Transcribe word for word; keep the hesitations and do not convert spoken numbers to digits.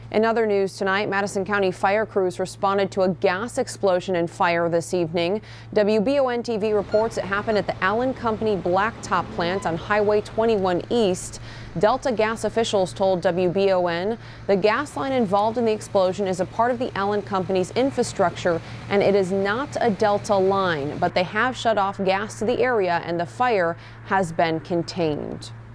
In other news tonight, Madison County fire crews responded to a gas explosion and fire this evening. W B O N T V reports it happened at the Allen Company blacktop plant on Highway twenty-one East. Delta Gas officials told W B O N the gas line involved in the explosion is a part of the Allen Company's infrastructure and it is not a Delta line, but they have shut off gas to the area and the fire has been contained.